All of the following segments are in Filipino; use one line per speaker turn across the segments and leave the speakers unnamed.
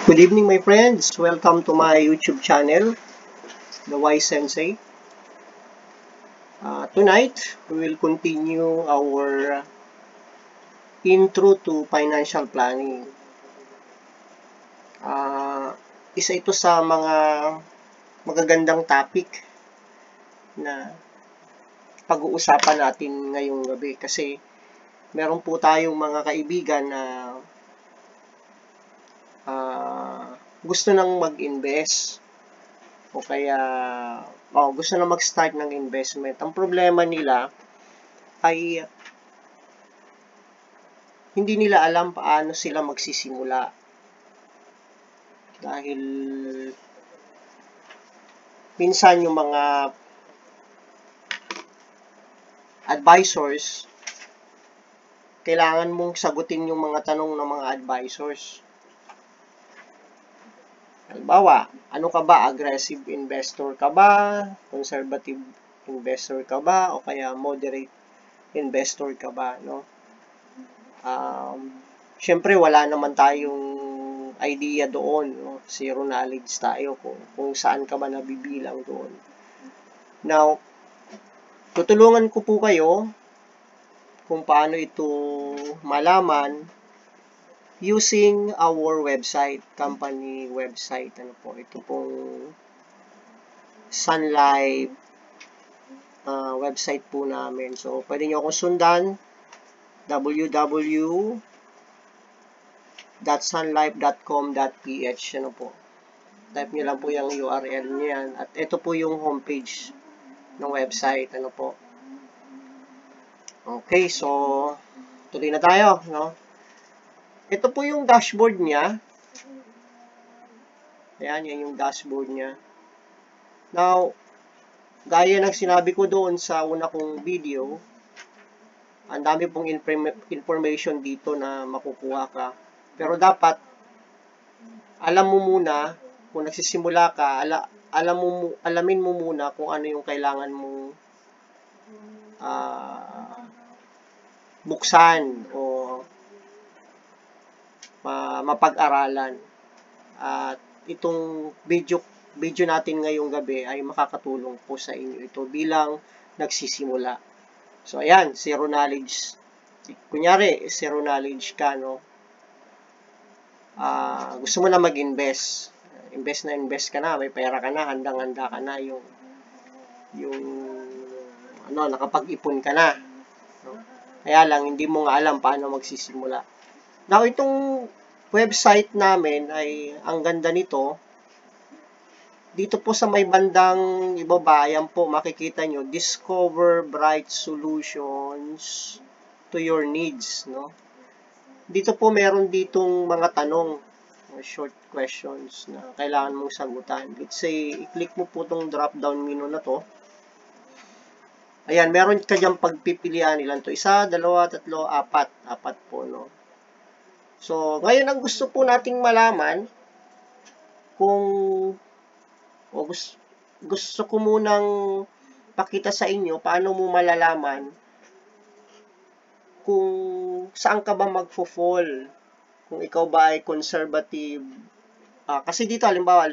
Good evening, my friends. Welcome to my YouTube channel, The Wise Sensei. Tonight, we will continue our intro to financial planning. Isa ito sa mga magagandang topic na pag-uusapan natin ngayong gabi kasi meron po tayong mga kaibigan na gusto nang mag-invest o kaya gusto na mag-start ng investment. Ang problema nila ay hindi nila alam paano sila magsisimula. Dahil minsan yung mga advisors, kailangan mong sagutin yung mga tanong ng mga advisors. Halimbawa, ano ka ba? Aggressive investor ka ba? Conservative investor ka ba? O kaya moderate investor ka ba? No? Siyempre, wala naman tayong idea doon. No? Zero knowledge tayo kung saan ka ba nabibilang doon. Now, tutulungan ko po kayo kung paano ito malaman using our website, company website. Ito pong Sun Life website po namin. So, pwede nyo akong sundan, www.sunlife.com.ph. Type nyo lang po yung URL nyo yan. At ito po yung homepage ng website. Okay, so tuloy na tayo, no? Ito po yung dashboard niya. Ayan, yan yung dashboard niya. Now, gaya ng sinabi ko doon sa una kong video, ang dami pong information dito na makukuha ka. Pero dapat, alam mo muna, kung nagsisimula ka, alamin mo muna kung ano yung kailangan mong buksan o mapag-aralan. At itong video natin ngayong gabi ay makakatulong po sa inyo ito bilang nagsisimula. So, ayan, zero knowledge. Kunyari, zero knowledge ka, no? Gusto mo na mag-invest. Invest ka na, may pera ka na, handang-handa ka na, nakapag-ipon ka na. No? Kaya lang, hindi mo nga alam paano magsisimula. Now, itong website namin ay, ang ganda nito, dito po sa may bandang ibaba, ayan po, makikita nyo, Discover Bright Solutions to your needs, no? Dito po meron ditong mga tanong, short questions na kailangan mong sagutan. Let's say, i-click mo po itong drop-down menu na to. Ayan, meron ka dyan pagpipilian ilan to. 1, 2, 3, 4. 4 po, no? So, ngayon ang gusto po nating malaman, gusto ko munang pakita sa inyo paano mo malalaman kung saan ka ba magfo-fall. Kung ikaw ba ay conservative. Kasi dito, halimbawa,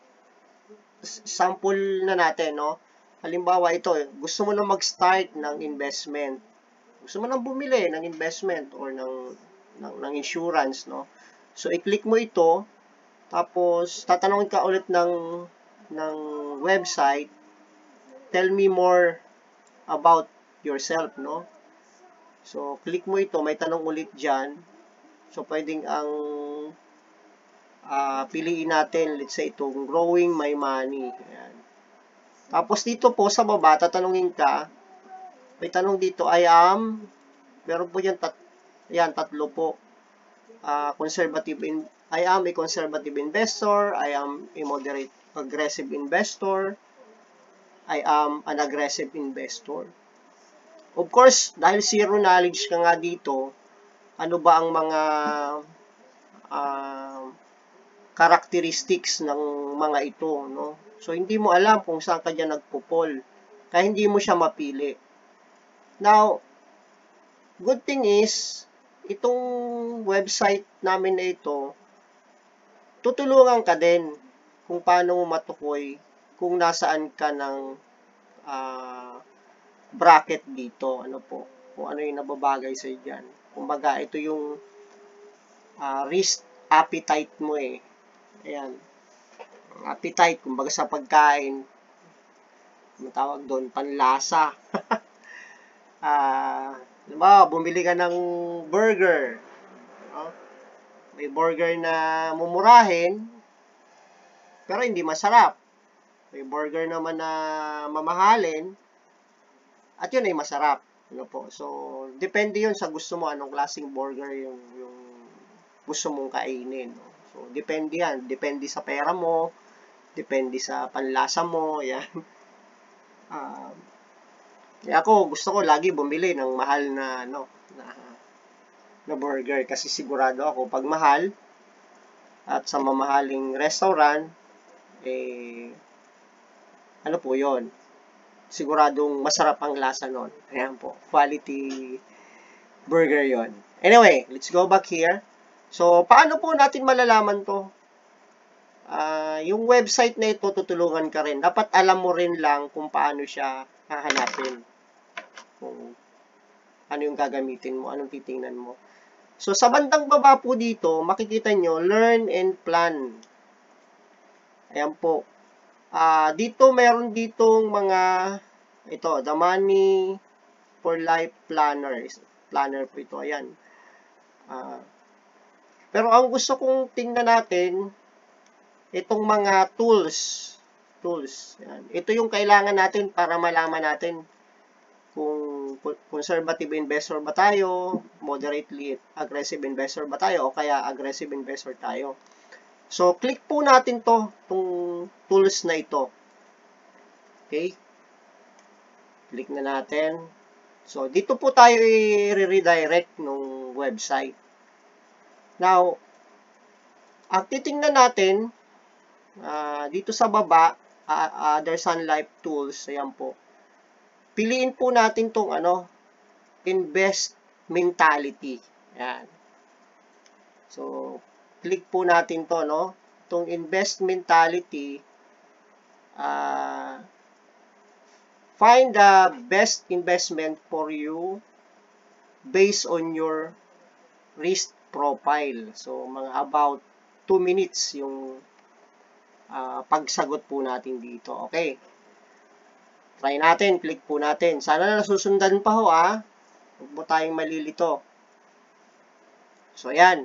sample na natin, no? Halimbawa, ito, gusto mo na mag-start ng investment. Gusto mo na bumili ng investment or ng insurance, no? So, i-click mo ito, tapos, tatanungin ka ulit ng website, tell me more about yourself, no? So, click mo ito, may tanong ulit dyan. So, pwedeng ang piliin natin, let's say, itong growing my money. Ayan. Tapos, dito po sa baba, tatanungin ka, may tanong dito, meron po dyan, tatlo po. I am a conservative investor, I am a moderate aggressive investor, I am an aggressive investor. Of course, dahil zero knowledge ka nga dito, ano ba ang mga characteristics ng mga ito, no? So, hindi mo alam kung saan ka dyan nagpo-fall. Kaya hindi mo siya mapili. Now, good thing is, itong website namin na ito, tutulungan ka din kung paano mo matukoy kung nasaan ka ng bracket dito. Ano po? Kung ano yung nababagay sa dyan. Kumbaga, ito yung risk appetite mo eh. Ayan. Appetite, kumbaga sa pagkain, matawag doon, panlasa. Diba, bumili ka ng burger. No? May burger na mumurahin, pero hindi masarap. May burger naman na mamahalin, at yun ay masarap. Ano po? So, depende yun sa gusto mo, anong klaseng burger yung gusto mong kainin. No? So, depende yan. Depende sa pera mo, depende sa panlasa mo, yan. Ako, gusto ko lagi bumili ng mahal na, na burger kasi sigurado ako pag mahal at sa mamahaling restaurant, ano po yon, siguradong masarap ang lasa nun. Ayan po, quality burger yon. Anyway, let's go back here. So, paano po natin malalaman to? Yung website na ito, tutulungan ka rin. Dapat alam mo rin lang kung paano siya hahanapin. Kung ano yung gagamitin mo, anong titingnan mo. So, sa bandang baba po dito, makikita nyo, learn and plan. Ayan po. Dito, meron ditong mga, ito, the money for life planner. Planner po ito, ayan. Pero ang gusto kong tingnan natin, itong mga tools. Ayan. Ito yung kailangan natin para malaman natin kung conservative investor ba tayo, moderately aggressive investor ba tayo, o kaya aggressive investor tayo. So, click po natin itong tools na ito. Okay? Click na natin. So, dito po tayo i-redirect ng website. Now, ang titingnan natin, dito sa baba, other Sun Life tools, ayan po. Piliin po natin itong invest mentality. Ayan. So, click po natin to, no? Itong invest mentality, find the best investment for you based on your risk profile. So, mga about 2 minutes yung pagsagot po natin dito. Okay. Try natin. Click po natin. Sana nasusundan pa ho, Huwag mo tayong malilito. So, ayan.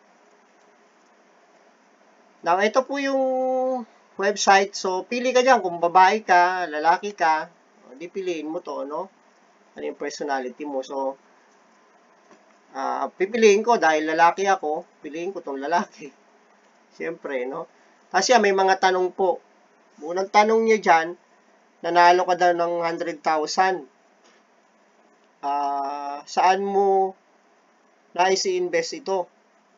Now, ito po yung website. So, pili ka dyan. Kung babae ka, lalaki ka, di piliin mo to, no? Ano yung personality mo. So, pipiliin ko dahil lalaki ako. Piliin ko tong lalaki. Siyempre, no? Kasi may mga tanong po. Unang tanong niya dyan, nanalo ka daw ng 100,000. Saan mo nais i-invest ito?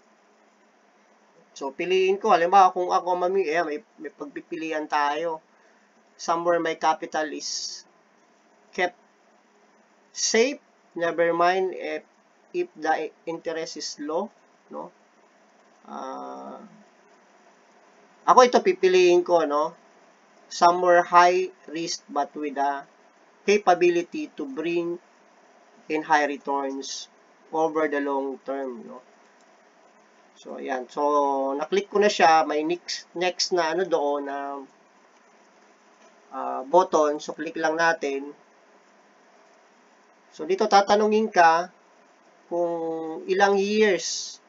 So, piliin ko. Halimbawa, kung ako may pagpipilian tayo. Somewhere my capital is kept safe. Never mind if the interest is low. No? Ako ito pipiliin ko, no? Somewhere high risk but with a capability to bring in high returns over the long term, no? So, ayan. So, na-click ko na siya. May next na doon na button. So, click lang natin. So, dito tatanungin ka kung ilang years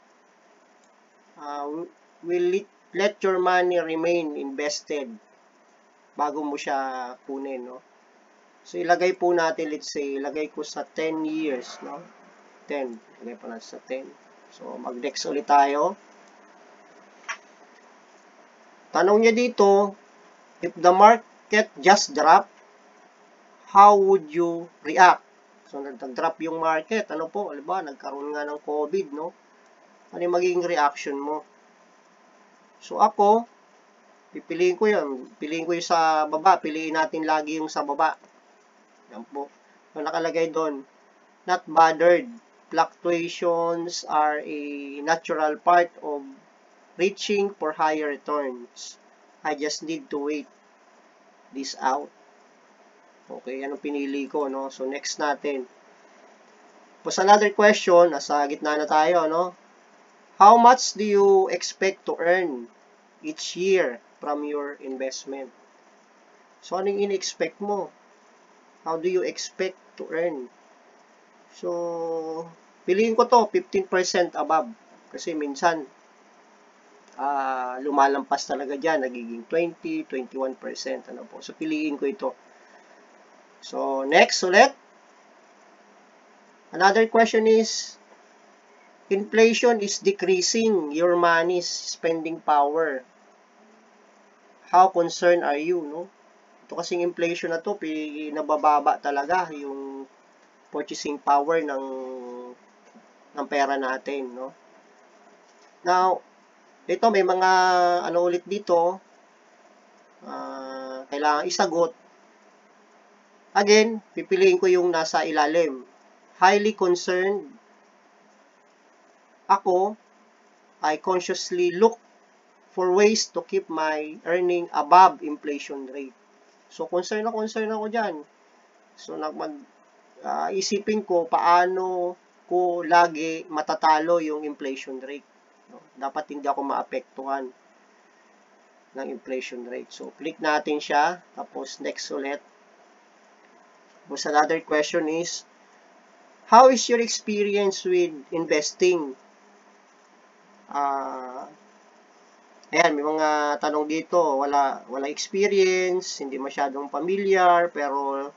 will let your money remain invested bago mo siya kunin, no? So, ilagay po natin, let's say, ilagay ko sa 10 years, no? 10. Ilagay po natin sa 10. So, mag-next ulit tayo. Tanong niya dito, if the market just drop, how would you react? So, nag-drop yung market. Ano po? Alba, nagkaroon nga ng COVID, no? Ano yung magiging reaction mo? So, ako, pipiliin ko yun. Piliin ko yung sa baba. Piliin natin lagi yung sa baba. Yan po. So, nakalagay doon, not bothered. Fluctuations are a natural part of reaching for higher returns. I just need to wait this out. Okay, anong pinili ko, no? So, next natin. Tapos, another question, nasa gitna na tayo, no? How much do you expect to earn each year from your investment? So, anong in-expect mo? How do you expect to earn? So, piliin ko to, 15% above. Kasi minsan, lumalampas talaga dyan, nagiging 20, 21%. Ano po? So, piliin ko ito. So, next ulit. Another question is, inflation is decreasing your money's spending power. How concerned are you, no? Ito kasing inflation na to, nabababa talaga yung purchasing power ng pera natin, no? Now, ito may mga ano ulit dito, kailangan isagot. Again, pipiliin ko yung nasa ilalim. Highly concerned ako, I consciously look for ways to keep my earning above inflation rate. So, concern ako dyan. So, isipin ko paano ko lagi matatalo yung inflation rate. No? Dapat hindi ako maapektuhan ng inflation rate. So, click natin siya. Tapos, next ulit. Tapos, another question is, how is your experience with investing? Ayan, may mga tanong dito. Wala experience, hindi masyadong familiar, pero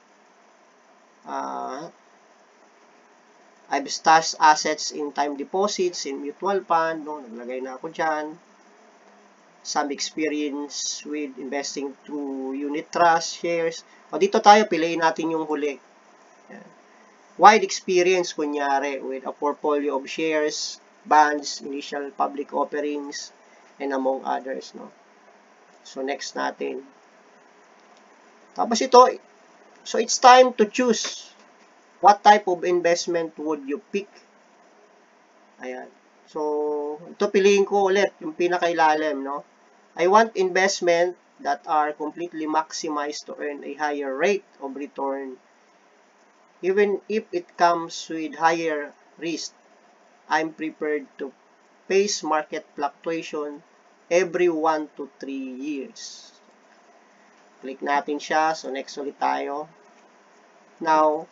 I've stashed assets in time deposits, in mutual fund, no? Naglagay na ako dyan. Some experience with investing through unit trust, shares. O dito tayo, piliin natin yung huli. Ayan. Wide experience, kunyari, with a portfolio of shares, bonds, initial public offerings, and among others, no? So, next natin. Tapos ito, so it's time to choose. What type of investment would you pick? Ayan. So, ito piliin ko ulit, yung pinakailalim, no? I want investment that are completely maximized to earn a higher rate of return. Even if it comes with higher risk, I'm prepared to face market fluctuation every 1 to 3 years. Click natin siya. So, next ulit tayo. Now,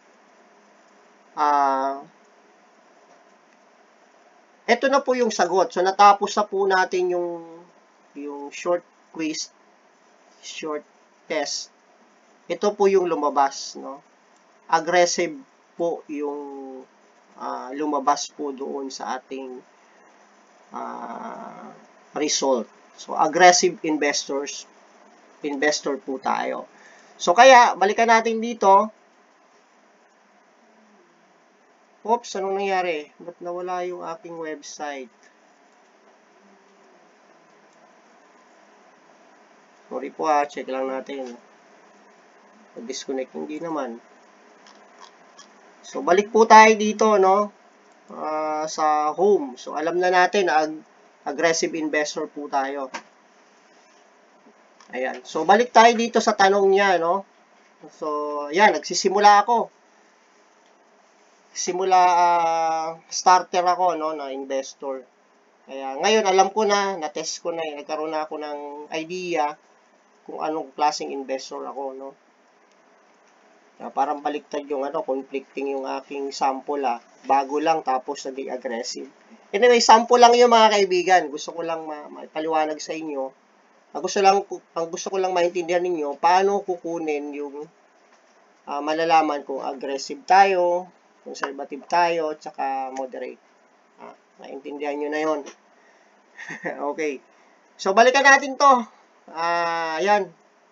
ito na po yung sagot. So, natapos na po natin yung short quiz, short test. Ito po yung lumabas, no? Aggressive po yung lumabas po doon sa ating result. So, aggressive investor po tayo. So, kaya, balikan natin dito. Oops, anong nangyari? Ba't nawala yung aking website? Sorry po check lang natin. Disconnect, hindi naman. So, balik po tayo dito, no? Sa home. So, alam na natin na aggressive investor po tayo. Ayan. So, balik tayo dito sa tanong niya, no? So, ayan, nagsisimula ako. Starter ako, no, na investor. Kaya, ngayon, alam ko na-test ko na, nagkaroon na ako ng idea kung anong klaseng investor ako, no? Parang baliktad yung conflicting yung aking sample, bago lang, tapos naging aggressive. Anyway, sample lang yung mga kaibigan. Gusto ko lang mapaliwanag sa inyo. Ang gusto ko lang maintindihan ninyo, paano kukunin yung malalaman kung aggressive tayo, conservative tayo, tsaka moderate. Maintindihan nyo na yon. Okay. So, balikan natin to. Ayan.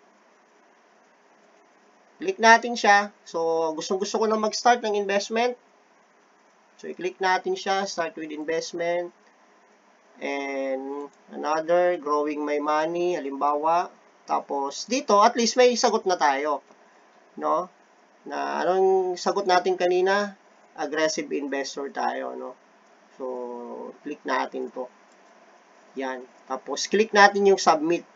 Click natin siya. So, gusto ko na mag-start ng investment. So, i-click natin siya. Start with investment. And another, growing my money. Halimbawa. Tapos, dito, at least may sagot na tayo. No? Na, anong sagot natin kanina? Aggressive investor tayo, no? So, click natin to. Yan. Tapos, click natin yung submit.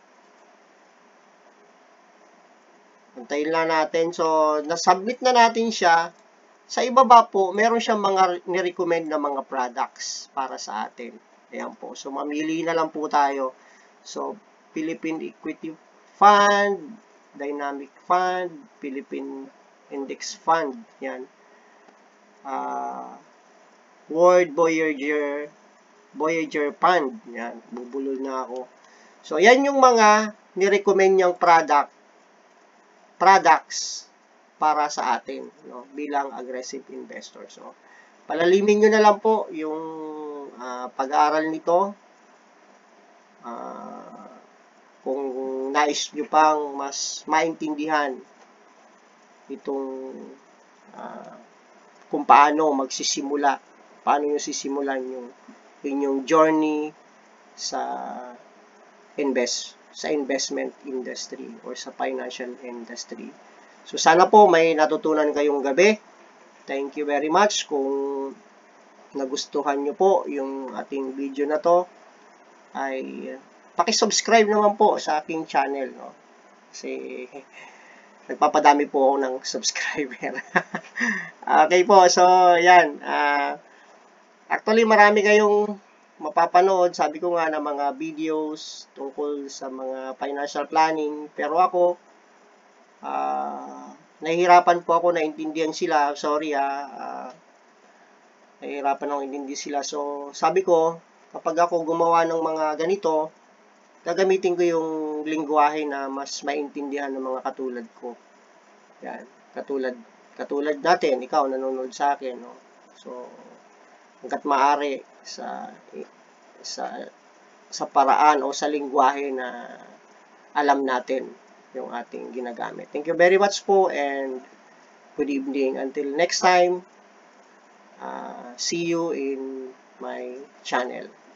Antayin lang natin. So, na-submit na natin siya. Sa ibaba po, meron siyang mga ni-recommend na mga products para sa atin. Ayan po. So, mamili na lang po tayo. So, Philippine Equity Fund, Dynamic Fund, Philippine Index Fund. Yan. World Voyager Fund. Yan. Bubulol na ako. So, yan yung mga ni-recommend niyang products para sa atin, no, bilang aggressive investor. So, palalimin nyo na lang po yung pag-aaral nito. Kung nais nyo pang mas maintindihan itong kung paano magsisimula, paano nyo sisimulan yung inyong journey sa investment industry or sa financial industry. So, sana po may natutunan kayong gabi. Thank you very much. Kung nagustuhan nyo po yung ating video na to, ay paki-subscribe naman po sa aking channel. No? Kasi nagpapadami po ako ng subscriber. Okay po. So, yan. Actually, marami kayong mapapanood. Sabi ko nga na mga videos tungkol sa mga financial planning. Pero ako, nahihirapan po ako naintindihan sila. Sorry nahihirapan ako naintindihan sila. So, sabi ko, kapag ako gumawa ng mga ganito, gagamitin ko yung lingwahe na mas maintindihan ng mga katulad ko. Yan. Katulad natin, ikaw nanonood sa akin. No? So, hanggat maaari sa paraan o sa lingwahe na alam natin yung ating ginagamit. Thank you very much po and good evening. Until next time, see you in my channel.